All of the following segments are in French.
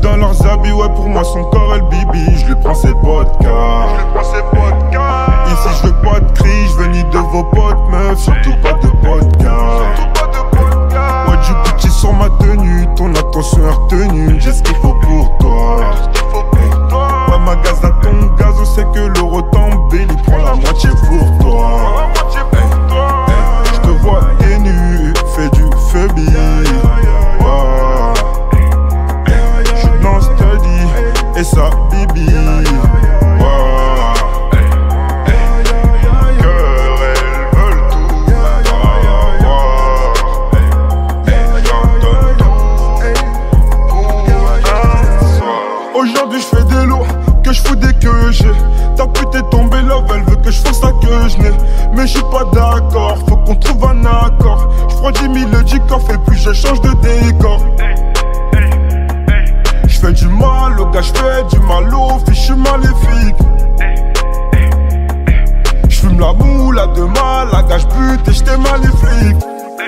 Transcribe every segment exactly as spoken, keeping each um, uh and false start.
dans leurs habits, ouais pour moi son corps est le bibi. Je lui prends ses podcasts. Je lui prends ses podcasts. Ici je veux pas de cris, je veux ni de vos potes meufs, surtout pas de podcasts. Ouais du Gucci sur ma tenue, ton attention est retenue. J'ai ce qu'il faut pour toi. Ouais ma gaz à ton gaz, on sait que l'euro t'embellit. Prends la moitié pour toi. Je te vois t'es nu, fais du phobie. J'suis dans study et ça bibi. Aujourd'hui je fais des lots, que je fous des que j'ai. Ta pute est tombée love, elle veut que je fasse ça que je n'ai. Mais je suis pas d'accord, faut qu'on trouve un accord. Je prends dix mille du coffre et puis je change de décor. Je fais du mal au gars, je fais du mal aux filles, je suis maléfique. Je fume la moule à deux mal, la gage pute et j'étais maléfique.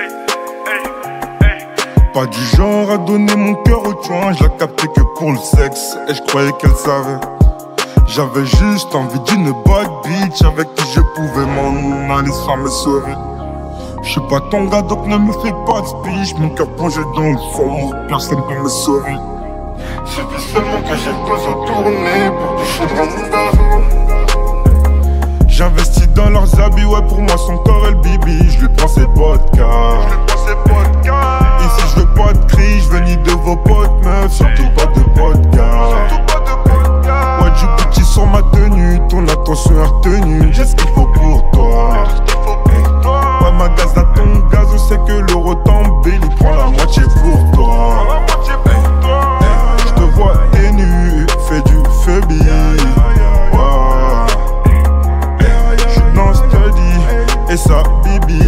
Pas du genre à donner mon cœur au tuin, je la captais que pour le sexe et je croyais qu'elle savait. J'avais juste envie d'une bad bitch avec qui je pouvais m'en aller sans me sauver. Je suis pas ton gars donc ne me fais pas de speech, mon cœur plongé dans le fond, personne peut me sauver. C'est plus seulement que j'ai besoin de tourner pour toucher dans mon gazon. J'investis dans leurs habits, ouais pour moi son corps est le bibi. Je lui prends ses podcasts. Ici je veux pas de cris, je veux ni de vos potes meufs, surtout pas de podcasts. Ouais du Gucci sur ma tenue, ton attention est retenue. J'ai ce qu'il faut pour toi. Ouais ma gaz à ton gaz, on sait que l'euro t'embellit. Prends la moitié pour toi. Je te vois t'es nu, fais du phobie. J'suis dans study et ça bibi.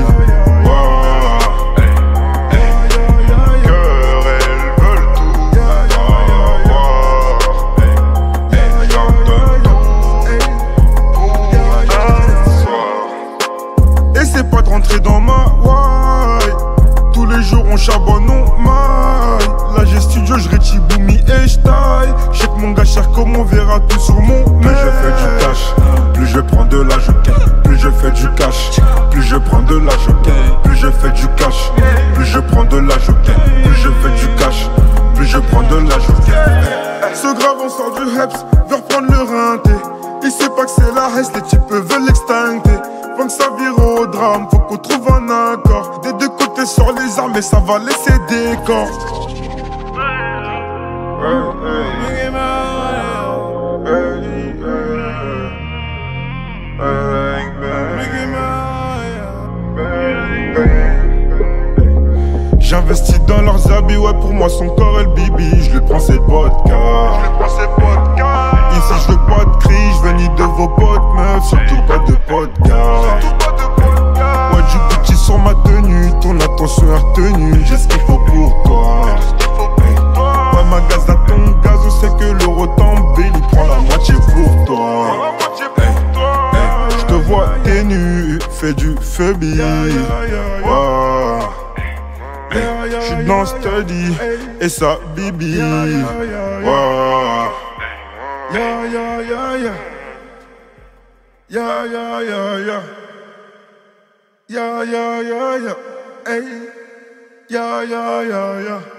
C'est pas de rentrer dans ma why. Tous les jours on charbonne, on maille. Là j'ai studio, je Boumi et je taille. J'ai que mon gars cher comme on verra tout sur mon. Plus je fais du cash, plus je prends de la je gagne. Plus je fais du cash, plus je prends de la je gagne. Plus je fais du cash, plus je prends de la je gagne. Plus je fais du cash, plus je prends de la je gagne. Ce grave on sort du Heps, veut reprendre le rinté. Il sait pas que c'est la reste, les types veulent l'extincter. Avant que ça vire au drame, faut qu'on trouve un accord. Des deux côtés sur les armes et ça va laisser des corps. J'investis dans leurs habits, ouais pour moi son corps est le bibi. Je lui prends ses podcasts. Ici je veux pas de cris, je veux ni de vos potes meufs, surtout pas de podcasts. Ouais du Gucci sur ma tenue, ton attention est retenue. J'ai ce qu'il faut pour toi. Ouais ma gaz à ton gaz, on sait que l'euro t'embellit. Prends la moitié pour toi. Je te vois t'es nu, fais du phobie. J'suis dans study et ça bibi. Yeah, yeah, yeah, yeah. Yeah, yeah, yeah, yeah. Yeah, yeah, yeah, yeah. Hey. Yeah, yeah, yeah, yeah.